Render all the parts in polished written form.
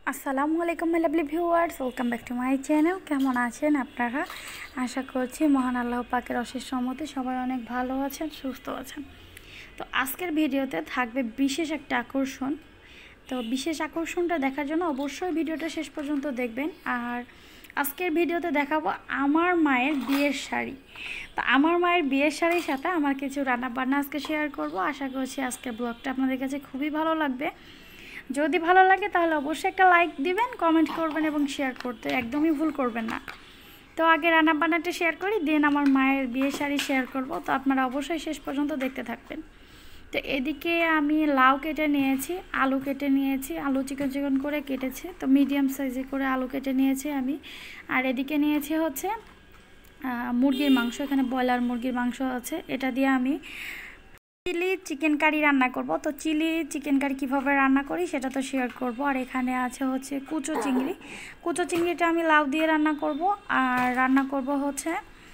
আসসালামু আলাইকুম my lovely viewers, welcome back to my channel. কেমন আছেন আপনারা? আশা করছি মহান আল্লাহ পাকের অশেষ রহমতে সবাই অনেক ভালো আছেন, সুস্থ আছেন। তো আজকের ভিডিওতে থাকবে বিশেষ একটা আকর্ষণ। তো বিশেষ আকর্ষণটা দেখার জন্য অবশ্যই ভিডিওটা শেষ পর্যন্ত দেখবেন। আর আজকের ভিডিওতে দেখাবো আমার মায়ের বিয়ের শাড়ি। তো আমার মায়ের বিয়ের শাড়ির সাথে আমার কিছু রান্নাবান্না আজকে শেয়ার করব। আশা করছি আজকের ব্লগটা আপনাদের কাছে খুবই ভালো লাগবে। যদি ভালো লাগে তাহলে অবশ্যই একটা লাইক দিবেন, কমেন্ট করবেন এবং শেয়ার করতে একদমই ভুল করবেন না। তো আগে রান্নাবান্নাটা শেয়ার করি, দেন আমার মায়ের বিয়ের শাড়ি শেয়ার করব। তো আপনারা অবশ্যই শেষ পর্যন্ত দেখতে থাকবেন। তো এদিকে আমি লাউ কেটে নিয়েছি, আলু কেটে নিয়েছি, আলু চিকন চিকন করে কেটেছি, তো মিডিয়াম সাইজে করে আলু কেটে নিয়েছি আমি। আর এদিকে নিয়েছি হচ্ছে মুরগির মাংস, এখানে ব্রয়লার মুরগির মাংস আছে। এটা দিয়ে আমি চিলি চিকেন কারি রান্না করব। তো চিলি চিকেন কারি কীভাবে রান্না করি সেটা তো শেয়ার করব। আর এখানে আছে হচ্ছে কুচো চিংড়ি। কুচো চিংড়িটা আমি লাউ দিয়ে রান্না করব। আর রান্না করব হচ্ছে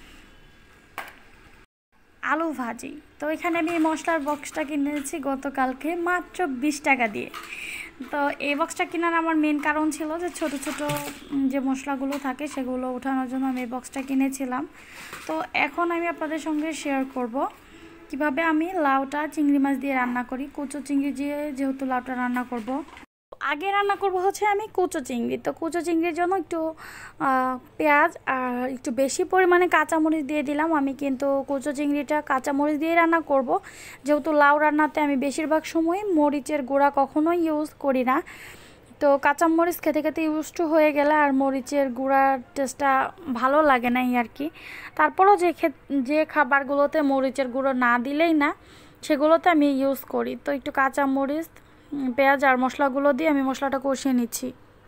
আলু ভাজি। তো এখানে আমি মশলার বক্সটা কিনেছি গতকালকে মাত্র 20 টাকা দিয়ে। তো এই বক্সটা কেনার আমার মেন কারণ ছিল যে ছোট ছোট যে মশলাগুলো থাকে সেগুলো ওঠানোর জন্য আমি এই বক্সটা কিনেছিলাম। তো এখন আমি আপনাদের সঙ্গে শেয়ার করব কিভাবে আমি লাউটা চিংড়ি মাছ দিয়ে রান্না করি। কুচো চিংড়ি দিয়ে যেহেতু লাউটা রান্না করব, আগে রান্না করব হচ্ছে আমি কুচো চিংড়ি। তো কুচো চিংড়ির জন্য একটু পেঁয়াজ আর একটু বেশি পরিমাণে কাঁচামরিচ দিয়ে দিলাম। আমি কিন্তু কুচো চিংড়িটা কাঁচামরিচ দিয়ে রান্না করব, যেহেতু লাউ রান্নাতে আমি বেশিরভাগ সময় মরিচের গুঁড়া কখনোই ইউজ করি না। তো কাঁচামরিচ খেতে খেতে ইউজড হয়ে গেলে আর মরিচের গুঁড়ার টেস্টটা ভালো লাগে না আর কি। তারপরও যে খাবারগুলোতে মরিচের গুঁড়ো না দিলেই না সেগুলোতে আমি ইউজ করি। তো একটু কাঁচামরিচ, পেঁয়াজ আর মশলাগুলো দিয়ে আমি মশলাটা কষিয়ে নিচ্ছি।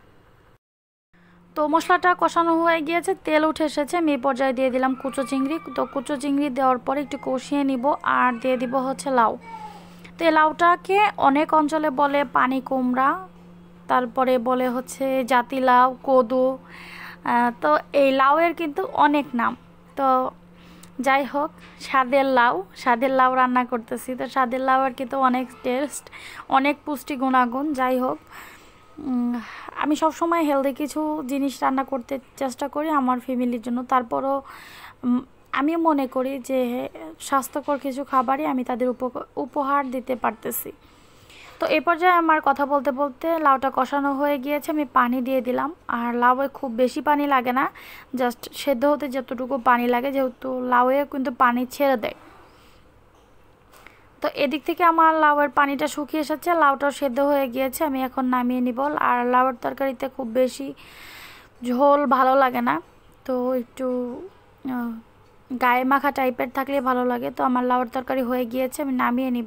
তো মশলাটা কষানো হয়ে গিয়েছে, তেল উঠে এসেছে, আমি এই পর্যায়ে দিয়ে দিলাম কুচো চিংড়ি। তো কুচো চিংড়ি দেওয়ার পরে একটু কষিয়ে নিব আর দিয়ে দিব হচ্ছে লাউ। তো এই লাউটাকে অনেক অঞ্চলে বলে পানি কুমড়া, তারপরে বলে হচ্ছে জাতিলাউ, কদু। তো এই লাউয়ের কিন্তু অনেক নাম। তো যাই হোক, স্বাদের লাউ রান্না করতেছি। তো স্বাদের লাউয়ের কিন্তু অনেক টেস্ট, অনেক পুষ্টি গুণাগুণ। যাই হোক, আমি সবসময় হেলদি কিছু জিনিস রান্না করতে চেষ্টা করি আমার ফ্যামিলির জন্য। তারপরও আমি মনে করি যে স্বাস্থ্যকর কিছু খাবারই আমি তাদের উপহার দিতে পারতেছি। তো এই পর্যায়ে আমার কথা বলতে বলতে লাউটা কষানো হয়ে গিয়েছে, আমি পানি দিয়ে দিলাম। আর লাউয়ে খুব বেশি পানি লাগে না, জাস্ট সেদ্ধ হতে যতটুকু পানি লাগে, যেহেতু লাউয়ে কিন্তু পানি ছেড়ে দেয়। তো এদিক থেকে আমার লাউয়ের পানিটা শুকিয়ে এসেছে, লাউটাও সেদ্ধ হয়ে গিয়েছে, আমি এখন নামিয়ে নিব। আর লাউয়ের তরকারিতে খুব বেশি ঝোল ভালো লাগে না, তো একটু গায়ে মাখা টাইপের থাকলে ভালো লাগে। তো আমার লাউয়ের তরকারি হয়ে গিয়েছে, আমি নামিয়ে নিব।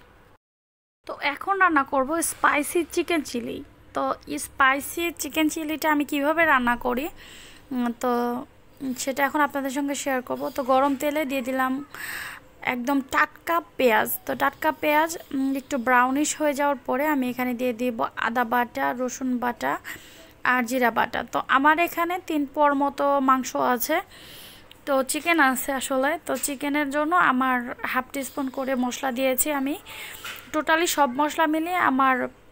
তো এখন রান্না করব স্পাইসি চিকেন চিলি। তো স্পাইসি চিকেন চিলিটা আমি কিভাবে রান্না করি তো সেটা এখন আপনাদের সঙ্গে শেয়ার করব। তো গরম তেলে দিয়ে দিলাম একদম টাটকা পেঁয়াজ। তো টাটকা পেঁয়াজ একটু ব্রাউনিশ হয়ে যাওয়ার পরে আমি এখানে দিয়ে দিব আদা বাটা, রসুন বাটা আর জিরা বাটা। তো আমার এখানে 3 পর মতো মাংস আছে, তো চিকেন আছে আসলে। তো চিকেনের জন্য আমার হাফ টিস্পুন করে মশলা দিয়েছি আমি। টোটালি সব মশলা মিলিয়ে আমার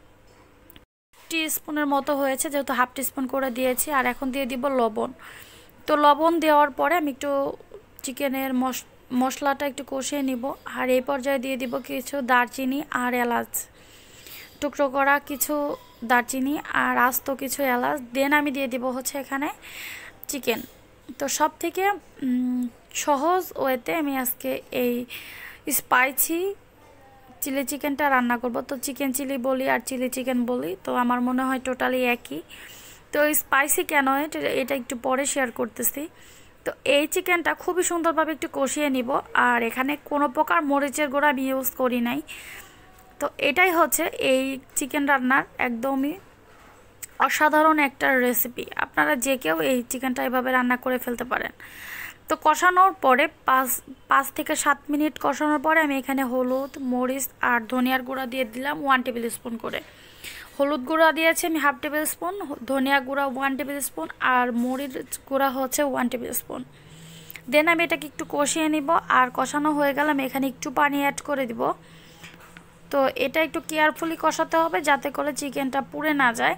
টিস্পুনের মতো হয়েছে, যেহেতু হাফ টিস্পুন করে দিয়েছি। আর এখন দিয়ে দিব লবণ। তো লবণ দেওয়ার পরে আমি একটু চিকেনের মশলাটা একটু কষিয়ে নিব। আর এই পর্যায়ে দিয়ে দিব কিছু দারচিনি আর এলাচ, টুকরো করা কিছু দারচিনি আর আস্ত কিছু এলাচ। দেন আমি দিয়ে দিব হচ্ছে এখানে চিকেন। তো সব থেকে সহজ ওয়েতে আমি আজকে এই স্পাইসি চিলি চিকেনটা রান্না করব। তো চিকেন চিলি বলি আর চিলি চিকেন বলি, তো আমার মনে হয় টোটালি একই। তো স্পাইসি কেন এটা একটু পরে শেয়ার করতেছি। তো এই চিকেনটা খুবই সুন্দরভাবে একটু কষিয়ে নিব। আর এখানে কোনো প্রকার মরিচের গুঁড়া আমি ইউজ করি নাই। তো এটাই হচ্ছে এই চিকেন রান্নার একদমই অসাধারণ একটা রেসিপি। আপনারা যে কেউ এই চিকেনটা এভাবে রান্না করে ফেলতে পারেন। তো কষানোর পরে 5 থেকে 7 মিনিট কষানোর পরে আমি এখানে হলুদ, মরিচ আর ধনিয়ার গুঁড়া দিয়ে দিলাম 1 টেবিল স্পুন করে। হলুদ গুঁড়া দিয়েছি আমি হাফ টেবিল স্পুন, ধনিয়া গুঁড়া 1 টেবিল স্পুন আর মরিচ গুঁড়া হচ্ছে 1 টেবিল স্পুন। দেন আমি এটাকে একটু কষিয়ে নিব। আর কষানো হয়ে গেলে আমি এখানে একটু পানি অ্যাড করে দিব। তো এটা একটু কেয়ারফুলি কষাতে হবে যাতে করে চিকেনটা পুড়ে না যায়।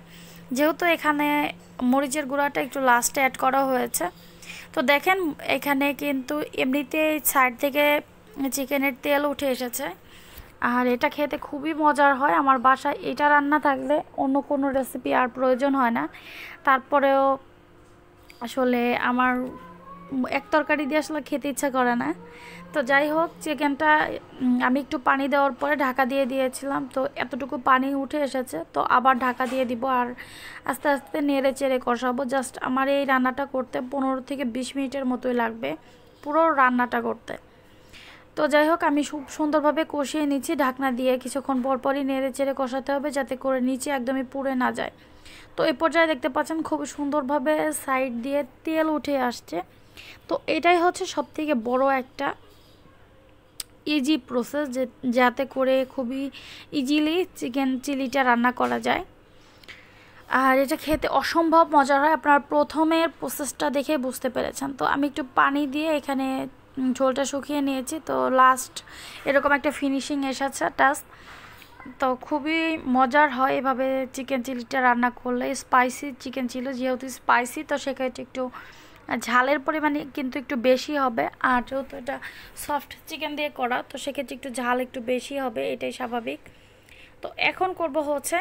যেহেতু এখানে মরিচের গুঁড়াটা একটু লাস্টে অ্যাড করা হয়েছে। তো দেখেন এখানে কিন্তু এমনিতেই সাইড থেকে চিকেনের তেল উঠে এসেছে, আর এটা খেতে খুবই মজার হয়। আমার বাসায় এটা রান্না থাকলে অন্য কোনো রেসিপি আর প্রয়োজন হয় না। তারপরেও আসলে আমার এক তরকারি দিয়ে আসলে খেতে ইচ্ছা করে না। তো যাই হোক, চিকেনটা আমি একটু পানি দেওয়ার পরে ঢাকা দিয়ে দিয়েছিলাম, তো এতটুকু পানি উঠে এসেছে, তো আবার ঢাকা দিয়ে দিব আর আস্তে আস্তে নেড়ে চেড়ে কষাবো। জাস্ট আমার এই রান্নাটা করতে 15 থেকে 20 মিনিটের মতোই লাগবে, পুরো রান্নাটা করতে। তো যাই হোক, আমি খুব সুন্দরভাবে কষিয়ে নিচ্ছি ঢাকনা দিয়ে। কিছুক্ষণ পরপরই নেড়ে চেড়ে কষাতে হবে যাতে করে নিচে একদমই পুড়ে না যায়। তো এই পর্যায়ে দেখতে পাচ্ছেন খুব সুন্দরভাবে সাইড দিয়ে তেল উঠে আসছে। তো এটাই হচ্ছে সবথেকে বড় একটা ইজি প্রসেস, যাতে করে খুবই ইজিলি চিকেন চিলিটা রান্না করা যায়। আর এটা খেতে অসম্ভব মজার হয়, আপনার প্রথমের প্রসেসটা দেখে বুঝতে পেরেছেন। তো আমি একটু পানি দিয়ে এখানে ঝোলটা শুকিয়ে নিয়েছি। তো লাস্ট এরকম একটা ফিনিশিং এসেছে টাচ। তো খুবই মজার হয় এভাবে চিকেন চিলিটা রান্না করলে। স্পাইসি চিকেন চিলি, যেহেতু স্পাইসি তো সেক্ষেত্রে একটু ঝালের পরিমাণ কিন্তু একটু বেশি হবে। আর যেহেতু এটা সফট চিকেন দিয়ে করা, তো সেক্ষেত্রে একটু ঝাল একটু বেশি হবে, এটাই স্বাভাবিক। তো এখন করব হচ্ছে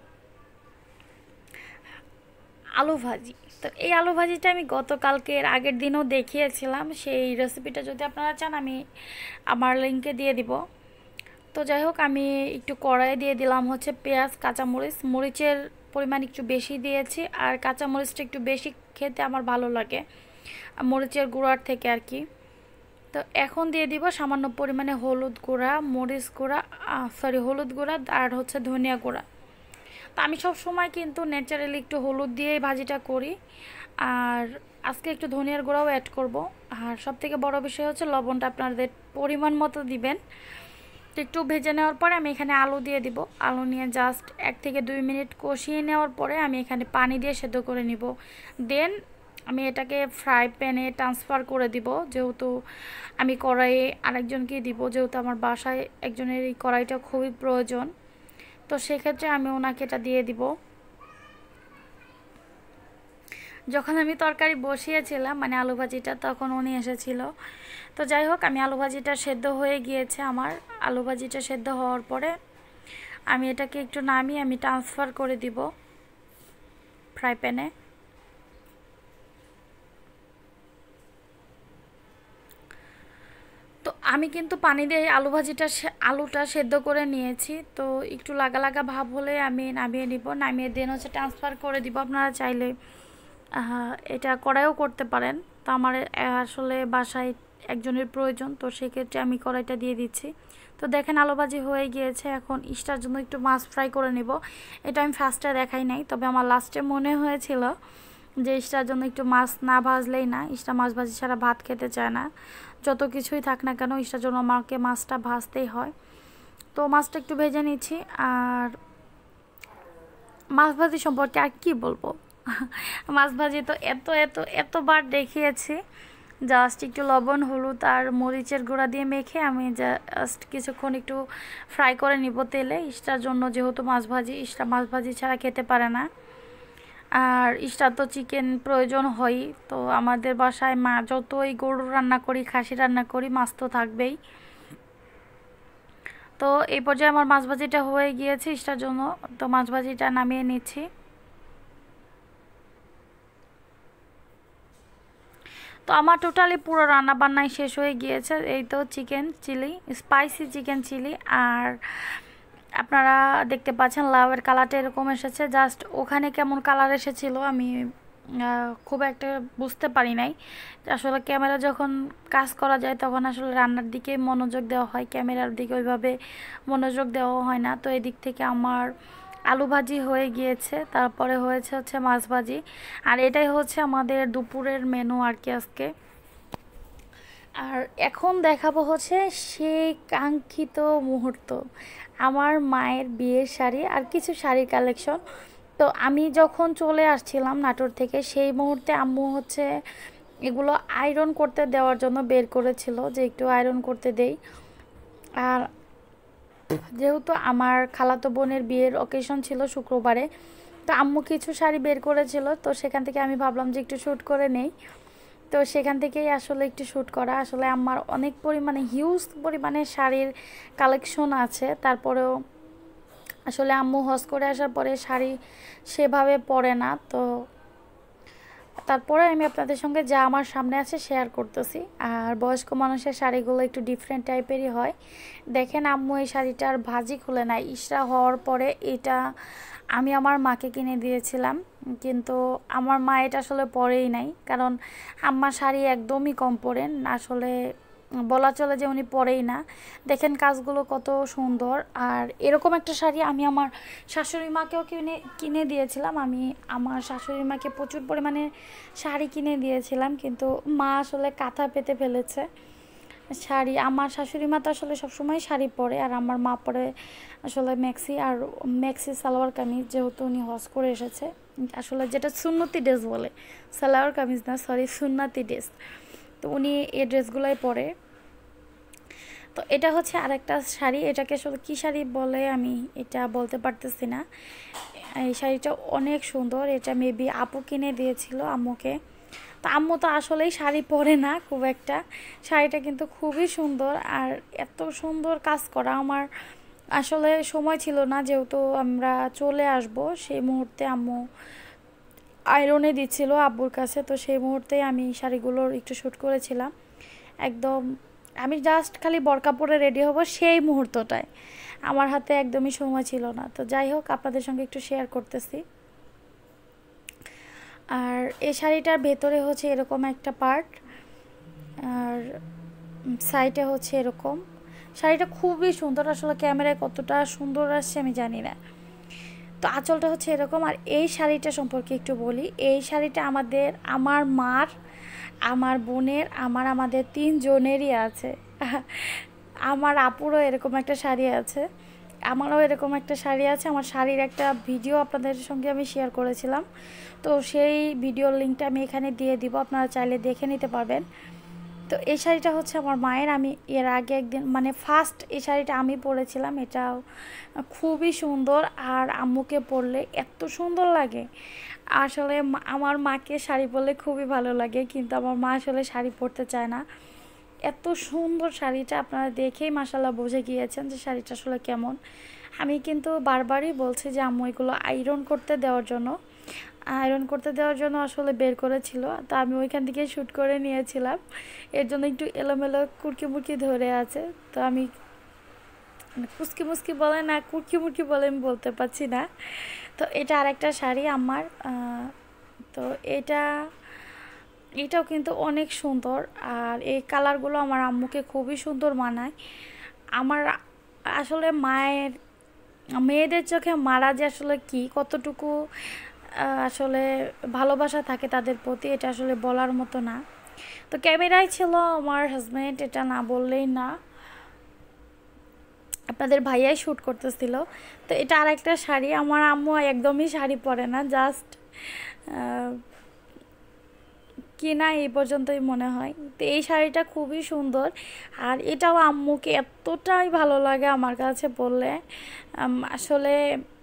আলু ভাজি। তো এই আলু ভাজিটা আমি গতকালকের আগের দিনও দেখিয়েছিলাম, সেই রেসিপিটা যদি আপনারা চান আমি আমার লিঙ্কে দিয়ে দিব। তো যাই হোক, আমি একটু কড়াই দিয়ে দিলাম হচ্ছে পেঁয়াজ, কাঁচামরিচ। মরিচের পরিমাণ একটু বেশি দিয়েছি, আর কাঁচামরিচটা একটু বেশি খেতে আমার ভালো লাগে মরিচের গুঁড়ার থেকে আর কি। তো এখন দিয়ে দিব সামান্য পরিমাণে হলুদ গুঁড়া, মরিচ গুঁড়া, হলুদ গুঁড়া আর হচ্ছে ধনিয়া গুঁড়া। তো আমি সব সময় কিন্তু ন্যাচারালি একটু হলুদ দিয়েই ভাজিটা করি, আর আজকে একটু ধনিয়ার গুঁড়াও অ্যাড করব। আর সবথেকে বড় বিষয় হচ্ছে লবণটা আপনাদের পরিমাণ মতো দিবেন। তো একটু ভেজে নেওয়ার পরে আমি এখানে আলু দিয়ে দিব। আলু নিয়ে জাস্ট 1 থেকে 2 মিনিট কষিয়ে নেওয়ার পরে আমি এখানে পানি দিয়ে সেদ্ধ করে নিব। দেন আমি এটাকে ফ্রাই প্যানে ট্রান্সফার করে দিব, যেহেতু আমি কড়াইয়ে আরেকজনকে দিব, যেহেতু আমার বাসায় একজনের এই কড়াইটা খুবই প্রয়োজন। তো সেক্ষেত্রে আমি ওনাকে এটা দিয়ে দিব। যখন আমি তরকারি বসিয়েছিলাম মানে আলু ভাজিটা, তখন উনি এসেছিল। তো যাই হোক, আমি আলু ভাজিটা সেদ্ধ হয়ে গিয়েছে। আমার আলু ভাজিটা সেদ্ধ হওয়ার পরে আমি এটাকে একটু নামিয়ে আমি ট্রান্সফার করে দিব ফ্রাই প্যানে। তো আমি কিন্তু পানি দিয়ে আলুটা সেদ্ধ করে নিয়েছি। তো একটু লাগা লাগা ভাব হলে আমি নামিয়ে নিব। নামিয়ে দেন হচ্ছে ট্রান্সফার করে দিব। আপনারা চাইলে এটা কড়াইও করতে পারেন। তো আমার আসলে বাসায় একজনের প্রয়োজন, তো সেক্ষেত্রে আমি কড়াইটা দিয়ে দিচ্ছি। তো দেখেন আলু ভাজি হয়ে গিয়েছে। এখন ইস্টার জন্য একটু মাছ ফ্রাই করে নেব। এটা আমি ফার্স্টে দেখাই নাই, তবে আমার লাস্টে মনে হয়েছিল যে ইস্টার জন্য একটু মাছ না ভাজলেই না। ইস্টা মাছ ভাজি ছাড়া ভাত খেতে চায় না, যত কিছুই থাক না কেন ইস্টার জন্য আমাকে মাছটা ভাজতেই হয়। তো মাছটা একটু ভেজে নিচ্ছি। আর মাছ ভাজি সম্পর্কে আর কি বলবো, মাছ ভাজি তো এতবার দেখিয়েছি। জাস্ট একটু লবণ, হলুদ আর মরিচের গুঁড়া দিয়ে মেখে আমি জাস্ট কিছুক্ষণ একটু ফ্রাই করে নিব তেলে। ইস্টার জন্য যেহেতু ইস্টা মাছ ভাজি ছাড়া খেতে পারে না। আর ইস্টার তো চিকেন প্রয়োজন হয়। তো আমাদের বাসায় মা যতই গরু রান্না করি, খাসি রান্না করি, মাছ তো থাকবেই। তো এই পর্যায়ে আমার মাছ ভাজিটা হয়ে গিয়েছে ইস্টার জন্য। তো মাছ ভাজিটা নামিয়ে নিচ্ছি। তো আমার টোটালি পুরো রান্না বান্নাই শেষ হয়ে গিয়েছে। এই তো chicken chilli, spicy chicken chilli. আর আপনারা দেখতে পাচ্ছেন লাউয়ের কালারটা এরকম এসেছে। জাস্ট ওখানে কেমন কালার এসেছিল আমি খুব একটা বুঝতে পারি নাই। আসলে ক্যামেরা যখন কাজ করা যায় তখন আসলে রান্নার দিকে মনোযোগ দেওয়া হয়, ক্যামেরার দিকে ওইভাবে মনোযোগ দেওয়া হয় না। তো এদিক থেকে আমার আলু ভাজি হয়ে গিয়েছে, তারপরে হয়েছে হচ্ছে মাছ ভাজি। আর এটাই হচ্ছে আমাদের দুপুরের মেনু আর কি আজকে। আর এখন দেখাবো হচ্ছে সেই কাঙ্ক্ষিত মুহূর্ত, আমার মায়ের বিয়ের শাড়ি আর কিছু শাড়ির কালেকশন। তো আমি যখন চলে আসছিলাম নাটোর থেকে, সেই মুহূর্তে আম্মু হচ্ছে এগুলো আয়রন করতে দেওয়ার জন্য বের করেছিল, যে একটু আয়রন করতে দেই। আর যেহেতু আমার খালাতো বোনের বিয়ের অকেশন ছিল শুক্রবারে, তো তো আম্মু কিছু শাড়ি বের করেছিল, তো সেখান থেকে আমি ভাবলাম যে একটু শ্যুট করে নেই। তো সেখান থেকেই আসলে একটু শ্যুট করা। আসলে আমার অনেক পরিমাণে হিউজ পরিমাণে শাড়ির কালেকশন আছে, তারপরেও আসলে আম্মু হজ করে আসার পরে শাড়ি সেভাবে পরে না, তো তারপরে আমি আপনাদের সঙ্গে যা আমার সামনে আছে শেয়ার করতেছি। আর বয়স্ক মানুষের শাড়িগুলো একটু ডিফারেন্ট টাইপেরই হয়। দেখেন আম্মু এই শাড়িটার ভাঁজি খুলে নাই, ইশরা হওয়ার পরে এটা আমি আমার মাকে কিনে দিয়েছিলাম, কিন্তু আমার মা এটা আসলে পরেই নাই, কারণ আম্মা শাড়ি একদমই কম পরেন আসলে, বলা চলে যে উনি পরেই না। দেখেন কাজগুলো কত সুন্দর। আর এরকম একটা শাড়ি আমি আমার শাশুড়ি মাকেও কিনে কিনে দিয়েছিলাম। আমি আমার শাশুড়ি মাকে প্রচুর পরিমাণে শাড়ি কিনে দিয়েছিলাম, কিন্তু মা আসলে কাঁথা পেতে ফেলেছে শাড়ি। আমার শাশুড়ি মা তো আসলে সবসময় শাড়ি পরে, আর আমার মা পরে আসলে ম্যাক্সি, আর ম্যাক্সি সালোয়ার কামিজ, যেহেতু উনি হজ করে এসেছে। আসলে যেটা সুন্নতি ড্রেস বলে, সালোয়ার কামিজ না, সরি, সুন্নতি ড্রেস। তো উনি এই ড্রেসগুলোই পরে। তো এটা হচ্ছে আরেকটা শাড়ি, এটাকে আসলে কী শাড়ি বলে আমি এটা বলতে পারতেছি না। এই শাড়িটা অনেক সুন্দর, এটা মেবি আপু কিনে দিয়েছিল আম্মুকে। তো আম্মু তো আসলেই শাড়ি পরে না খুব একটা, শাড়িটা কিন্তু খুবই সুন্দর। আর এত সুন্দর কাজ করা, আমার আসলে সময় ছিল না, যেহেতু আমরা চলে আসব সেই মুহূর্তে আম্মু আয়রনে দিচ্ছিল আব্বুর কাছে, তো সেই মুহূর্তেই আমি শাড়িগুলোর একটু শ্যুট করেছিলাম। একদম আমি জাস্ট খালি বরকা পরে রেডি হব সেই মুহূর্তটায়, আমার হাতে একদমই সময় ছিল না। তো যাই হোক, আপনাদের সঙ্গে একটু শেয়ার করতেছি। আর এই শাড়িটার ভেতরে হচ্ছে এরকম একটা পার্ট, আর সাইডে হচ্ছে এরকম। শাড়িটা খুবই সুন্দর, আসলে ক্যামেরায় কতটা সুন্দর আসছে আমি জানি না। তো আঁচলটা হচ্ছে এরকম। আর এই শাড়িটা সম্পর্কে একটু বলি, এই শাড়িটা আমার মার, আমার বোনের, আমাদের 3 জনেরই আছে। আমার আপুরও এরকম একটা শাড়ি আছে, আমারও এরকম একটা শাড়ি আছে। আমার শাড়ির একটা ভিডিও আপনাদের সঙ্গে আমি শেয়ার করেছিলাম, তো সেই ভিডিওর লিঙ্কটা আমি এখানে দিয়ে দিব, আপনারা চাইলে দেখে নিতে পারবেন। তো এই শাড়িটা হচ্ছে আমার মায়ের, আমি এর আগে একদিন মানে ফার্স্ট এই শাড়িটা আমি পরেছিলাম, এটাও খুবই সুন্দর। আর আম্মুকে পরলে এত সুন্দর লাগে। আসলে আমার মাকে শাড়ি পরলে খুবই ভালো লাগে, কিন্তু আমার মা আসলে শাড়ি পরতে চায় না। এত সুন্দর শাড়িটা, আপনারা দেখেই মাশাআল্লাহ বুঝে গিয়েছেন যে শাড়িটা আসলে কেমন। আমি কিন্তু বারবারই বলছি যে আম্মু এগুলো আয়রন করতে দেওয়ার জন্য আসলে বের করেছিল, তো আমি ওইখান থেকে শ্যুট করে নিয়েছিলাম। এর জন্য একটু এলোমেলো কুরকি মুরকি ধরে আছে, তো আমি কুচকি মুচকি বলে না কুরকি মুরকি বলে আমি বলতে পারছি না। তো এটা আরেকটা শাড়ি আমার, তো এটাও কিন্তু অনেক সুন্দর। আর এই কালারগুলো আমার আম্মুকে খুবই সুন্দর মানায়। আমার আসলে মেয়েদের চোখে মারা যে আসলে কি, কতটুকু আসলে ভালোবাসা থাকে তাদের প্রতি, এটা আসলে বলার মতো না। তো ক্যামেরায় ছিল আমার হাজব্যান্ড, এটা না বললেই না, আপনাদের ভাইয়াই শ্যুট করতেছিল। তো এটা আরেকটা শাড়ি, আমার আম্মু একদমই শাড়ি পরে না, জাস্ট কিনা এই পর্যন্তই মনে হয়। তো এই শাড়িটা খুবই সুন্দর, আর এটাও আম্মুকে এতটাই ভালো লাগে আমার কাছে বললে, আসলে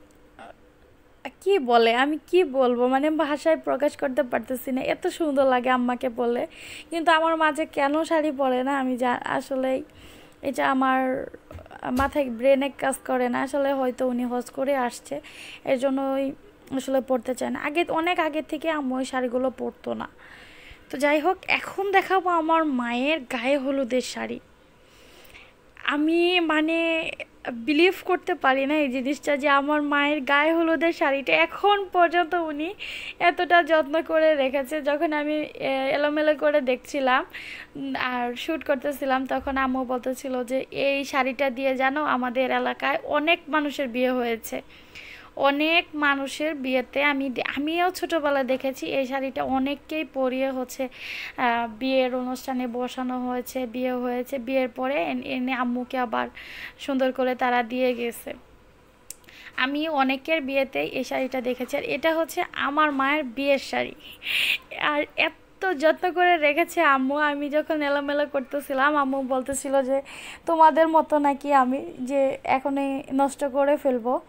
কি বলে, আমি কি বলবো, মানে ভাষায় প্রকাশ করতে পারতেছি না, এত সুন্দর লাগে আম্মাকে বলে। কিন্তু আমার মাঝে কেন শাড়ি পরে না আমি আসলেই এটা আমার মাথায় ব্রেনে কাজ করে না। আসলে হয়তো উনি হজ করে আসছে, এর জন্যই আসলে পরতে চায় না। অনেক আগের থেকে আম্মু ওই শাড়িগুলো পরতো না। তো যাই হোক, এখন দেখাবো আমার মায়ের গায়ে হলুদের শাড়ি। আমি মানে বিলিভ করতে পারি না এই জিনিসটা, যে আমার মায়ের গায়ে হলুদের শাড়িটা এখন পর্যন্ত উনি এতটা যত্ন করে রেখেছে। যখন আমি এলোমেলো করে দেখছিলাম আর শ্যুট করতেছিলাম, তখন আম্মু বলতেছিল যে এই শাড়িটা দিয়ে জানো আমাদের এলাকায় অনেক মানুষের বিয়ে হয়েছে, অনেক মানুষের বিয়েতে আমিও ছোটোবেলায় দেখেছি এই শাড়িটা অনেককেই পরিয়ে হচ্ছে বিয়ের অনুষ্ঠানে বসানো হয়েছে, বিয়ে হয়েছে, বিয়ের পরে এনে আম্মুকে আবার সুন্দর করে তারা দিয়ে গেছে। আমি অনেকের বিয়েতেই এই শাড়িটা দেখেছি। আর এটা হচ্ছে আমার মায়ের বিয়ের শাড়ি, আর এত যত্ন করে রেখেছে আম্মু। আমি যখন এলোমেলো করতেছিলাম আম্মু বলতেছিল যে তোমাদের মতো নাকি আমি, যে এখনই নষ্ট করে ফেলবো।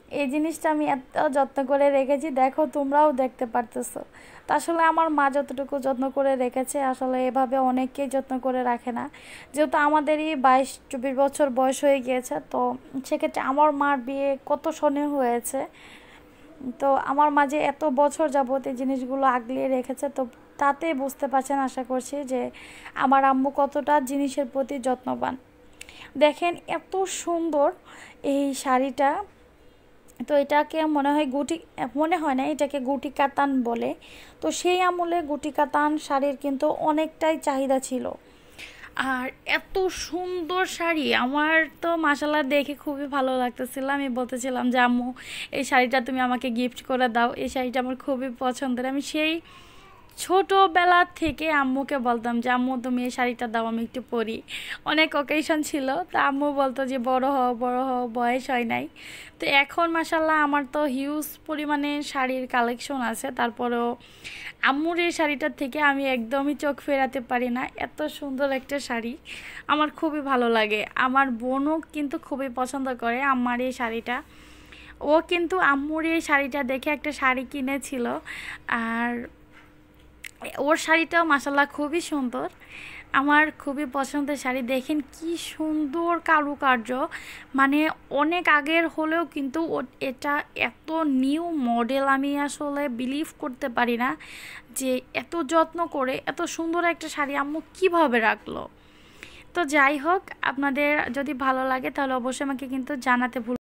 এই জিনিসটা আমি এত যত্ন করে রেখেছি, দেখো তোমরাও দেখতে পারতেছো। তা আসলে আমার মা যতটুকু যত্ন করে রেখেছে আসলে এভাবে অনেকেই যত্ন করে রাখে না। যেহেতু আমাদেরই 22-24 বছর বয়স হয়ে গিয়েছে, তো সেক্ষেত্রে আমার মার বিয়ে কত সনে হয়েছে, তো আমার মাঝে এত বছর যাবত এই জিনিসগুলো আগলিয়ে রেখেছে, তো তাতে বুঝতে পারছেন আশা করছি যে আমার আম্মু কতটা জিনিসের প্রতি যত্নবান। দেখেন এত সুন্দর এই শাড়িটা। তো এটাকে মনে হয় গুটি, মনে হয় না, এটাকে গুটি কাতান বলে। তো সেই আমলে গুটি কাতান শাড়ির কিন্তু অনেকটাই চাহিদা ছিল। আর এত সুন্দর শাড়ি আমার তো মাশাআল্লাহ দেখে খুবই ভালো লাগতেছিল। আমি বলতেছিলাম যে আম্মু এই শাড়িটা তুমি আমাকে গিফট করে দাও, এই শাড়িটা আমার খুবই পছন্দের। আমি সেই ছোটোবেলা থেকে আম্মুকে বলতাম যে আম্মু তুমি এই শাড়িটা দাও, আমি একটু পরি। অনেক অকেশন ছিল, তো আম্মু বলতো যে বড় হও বড় হও, বয়স হয় নাই। তো এখন মাশাল্লাহ আমার তো হিউজ পরিমাণে শাড়ির কালেকশন আছে, তারপরেও আম্মুর এই শাড়িটার থেকে আমি একদমই চোখ ফেরাতে পারি না। এত সুন্দর একটা শাড়ি, আমার খুবই ভালো লাগে। আমার বোনও কিন্তু খুবই পছন্দ করে আমার এই শাড়িটা। ও কিন্তু আম্মুর এই শাড়িটা দেখে একটা শাড়ি কিনেছিল, আর ওর শাড়িটাও মাসাল্লাহ খুবই সুন্দর। আমার খুবই পছন্দের শাড়ি। দেখেন কি সুন্দর কারুকার্য, মানে অনেক আগের হলেও কিন্তু এটা এত নিউ মডেল, আমি আসলে বিলিভ করতে পারি না যে এত যত্ন করে এত সুন্দর একটা শাড়ি আম্মু কিভাবে রাখলো। তো যাই হোক, আপনাদের যদি ভালো লাগে তাহলে অবশ্যই আমাকে কিন্তু জানাতে ভুল